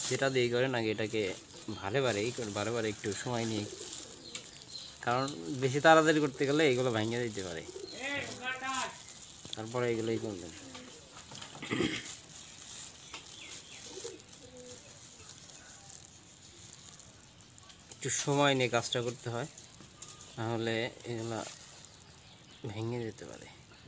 যেটা দিয়ে করেন আগে এটাকে বারে বারে একটু সময় নিয়ে, কারণ বেশি তাড়াতাড়ি করতে গেলে এগুলো ভেঙে দিতে পারে। তারপরে এগুলোই করবেন। একটু সময় নিয়ে কাজটা করতে হয়, নাহলে এগুলা ভেঙে যেতে পারে।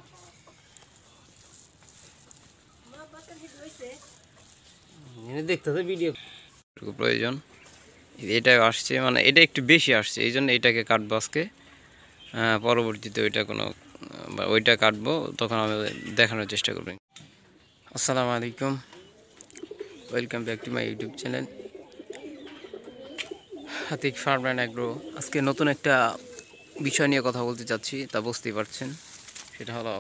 দেখতে হবে ভিডিও প্রয়োজন, এটা আসছে মানে এটা একটু বেশি আসছে, এই জন্য এটাকে কাটবো আজকে। পরবর্তীতে ওইটা কোনো ওইটা কাটবো, তখন আমি দেখানোর চেষ্টা করবো। আসসালামু আলাইকুম, welcome back to my YouTube channel Atik farm and agro. আজকে নতুন একটা বিষয় নিয়ে কথা বলতে চাচ্ছি, তা বুঝতেই পারছেন। সেটা হলো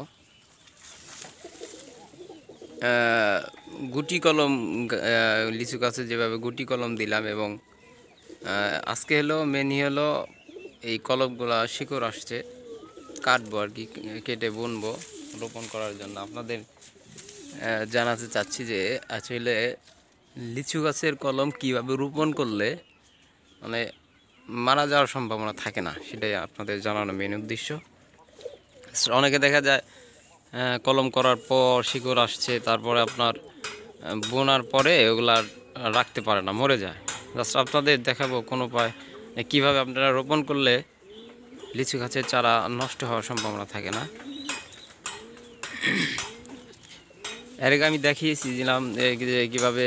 গুটি কলম, লিচু গাছে যেভাবে গুটি কলম দিলাম, এবং আজকে হলো মেনই হলো এই কলমগুলা শিকড় আসছে, কাটবো আর কি, কেটে বুনবো রোপণ করার জন্য। আপনাদের জানাতে চাচ্ছি যে আসলে লিচু গাছের কলম কিভাবে রোপণ করলে মানে মারা যাওয়ার সম্ভাবনা থাকে না, সেটাই আপনাদের জানানো মেন উদ্দেশ্য। অনেকে দেখা যায় কলম করার পর শিকড় আসছে, তারপরে আপনার বোনার পরে ওগুলা রাখতে পারে না, মরে যায়। জাস্ট আপনাদের দেখাবো কোনো উপায় কীভাবে আপনারা রোপণ করলে লিচু গাছের চারা নষ্ট হওয়ার সম্ভাবনা থাকে না। এর আগে আমি দেখিয়েছিলাম যে কীভাবে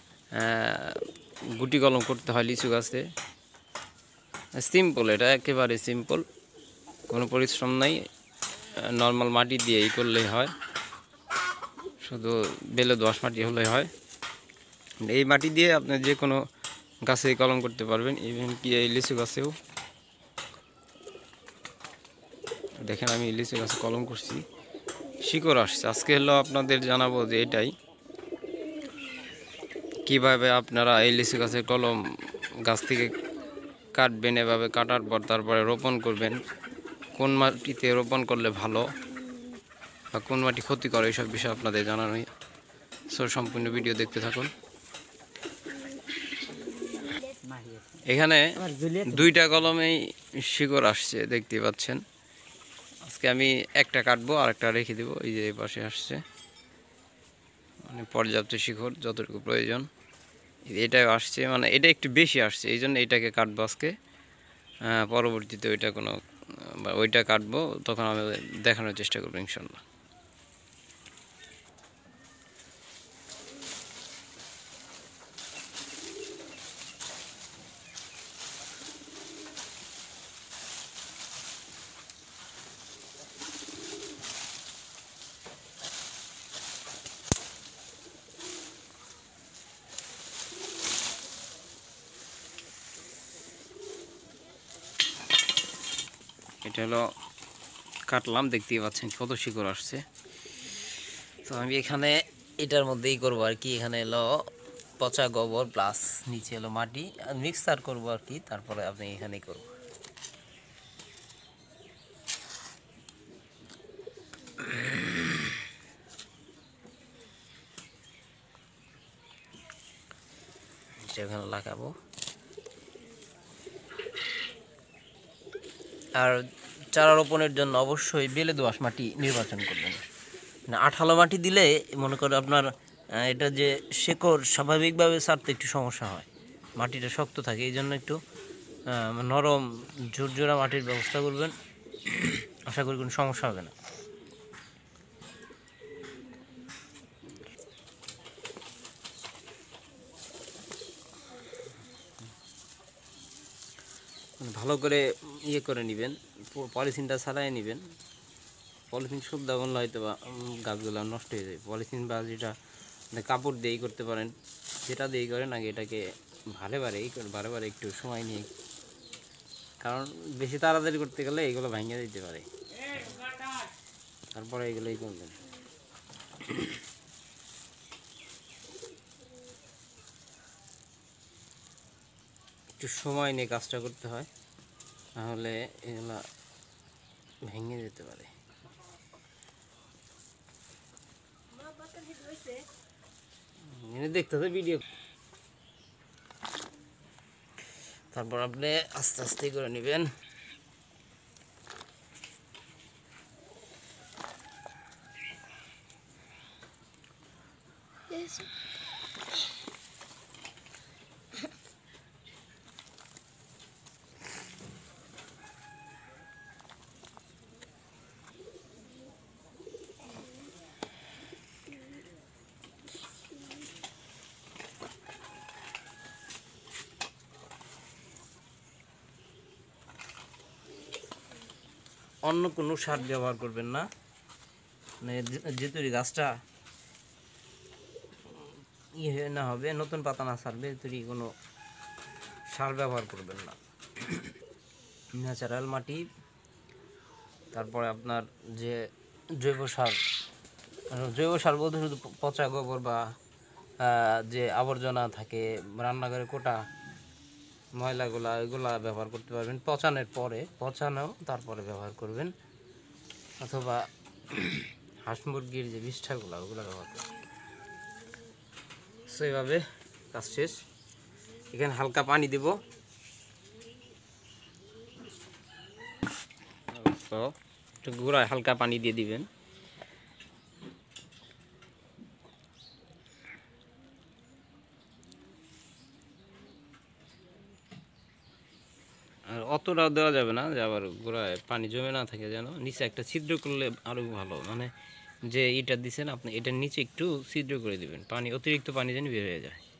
গুটি কলম করতে হয় লিচু গাছে। সিম্পল, এটা একেবারে সিম্পল, কোনো পরিশ্রম নাই, নর্মাল মাটি দিয়ে এই করলেই হয়, শুধু বেলে দোআঁশ মাটি হলেই হয়। এই মাটি দিয়ে আপনি যে কোনো গাছে কলম করতে পারবেন, ইভেন কি এই লিচু গাছেও। দেখেন আমি লিচু গাছে কলম করছি, শিকড় আসছে। আজকে হলো আপনাদের জানাবো যে এটাই কিভাবে আপনারা এই লিচু গাছের কলম গাছ থেকে কাটবেন, এভাবে কাটার পর তারপরে রোপণ করবেন। কোন মাটিতে রোপণ করলে ভালো বা কোন মাটি ক্ষতি করে, এইসব বিষয় আপনাদের জানানোই। সো সম্পূর্ণ ভিডিও দেখতে থাকুন। এখানে দুইটা কলমেই শিকড় আসছে, দেখতে পাচ্ছেন। আজকে আমি একটা কাটবো আর একটা রেখে দেবো, এই যে এই পাশে আসছে, মানে পর্যাপ্ত শিকড় যতটুকু প্রয়োজন এটাও আসছে, মানে এটা একটু বেশি আসছে, এই জন্য এটাকে কাটবো আজকে। পরবর্তীতে ওইটা কোনো ওইটা কাটবো, তখন আমি দেখানোর চেষ্টা করবো ইনশাল্লাহ। এটা হলো কাটলাম, দেখতেই পাচ্ছেন কত শিকড় আসছে। তো আমি এখানে এটার মধ্যেই করবো আর কি, এখানে এলো পচা গোবর প্লাস নিচে এলো মাটি মিক্সার করবো আর কি, তারপরে আপনি এখানেই করবো। এখানে লাগাবো। আর চারা রোপণের জন্য অবশ্যই বেলে দোআঁশ মাটি নির্বাচন করবেন। আঠালো মাটি দিলে মনে করো আপনার এটা যে শেকড় স্বাভাবিকভাবে ছাড়তে একটু সমস্যা হয়, মাটিটা শক্ত থাকে, এই জন্য একটু নরম ঝুরঝুরা মাটির ব্যবস্থা করবেন, আশা করি কোনো সমস্যা হবে না। ভালো করে ইয়ে করে নেবেন, পলিথিনটা ছাড়াই নেবেন। পলিথিন শুদ্ধ করলে হয়তো বা গাছগুলো নষ্ট হয়ে যায়। পলিথিন বা যেটা কাপড় দিয়েই করতে পারেন, যেটা দিয়েই করেন আগে এটাকে বারে বারে একটু সময় নিয়ে, কারণ বেশি তাড়াতাড়ি করতে গেলে এগুলো ভেঙে দিতে পারে। তারপরে এগুলোই করবেন। একটু সময় নিয়ে কাজটা করতে হয়, নাহলে এগুলো ভেঙে যেতে পারে। দেখতে হবে ভিডিও। তারপর আপনি আস্তে আস্তে করে নেবেন। অন্য কোনো সার ব্যবহার করবেন না, মানে যেহেতু এই গাছটা ইয়ে না হবে, নতুন পাতা না ছাড়বে, তৈরি কোনো সার ব্যবহার করবেন না। ন্যাচারাল মাটি, তারপরে আপনার যে জৈব সার, জৈব সার বলতে শুধু পচা গোবর বা যে আবর্জনা থাকে রান্নাঘরে কোটা ময়লাগুলা, ওইগুলা ব্যবহার করতে পারবেন। পচানো তারপরে ব্যবহার করবেন, অথবা হাঁস মুরগির যে বিষ্ঠাগুলো ওগুলো ব্যবহার করবেন। সো এইভাবে কাজ শেষ। এখানে হালকা পানি দেব, তো একটু গুঁড়ায় হালকা পানি দিয়ে দিবেন। আর অতটাও দেওয়া যাবে না যে আবার গোড়ায় পানি জমে না থাকে, যেন নিচে একটা ছিদ্র করলে আরও ভালো, মানে যে ইটা দিছেন আপনি এটার নিচে একটু ছিদ্র করে দিবেন, পানি অতিরিক্ত পানি যেন বের হয়ে যায়।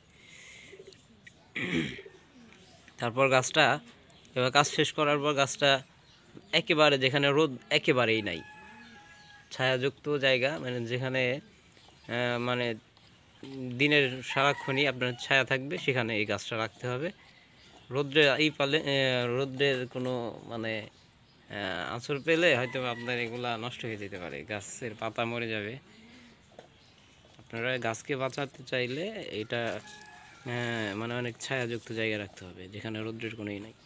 তারপর গাছটা এবার কাজ শেষ করার পর গাছটা একেবারে যেখানে রোদ একেবারেই নাই, ছায়াযুক্ত জায়গা, মানে যেখানে মানে দিনের সারাক্ষণই আপনার ছায়া থাকবে, সেখানে এই গাছটা রাখতে হবে। রোদ্রে এই পালে রোদ্রের কোনো মানে আঁচড় পেলে হয়তো আপনার এগুলা নষ্ট হয়ে যেতে পারে, গাছের পাতা মরে যাবে। আপনারা গাছকে বাঁচাতে চাইলে এটা মানে অনেক ছায়াযুক্ত জায়গায় রাখতে হবে, যেখানে রোদ্রের কোনোই নাই।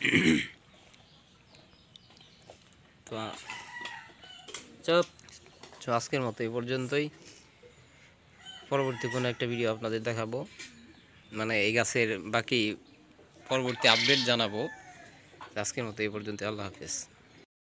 তো আজকের মতো এই পর্যন্তই। পরবর্তী কোনো একটা ভিডিও আপনাদের দেখাবো, মানে এই গাছের বাকি পরবর্তী আপডেট জানাবো। আজকের মতো এই পর্যন্ত, আল্লাহ হাফেজ।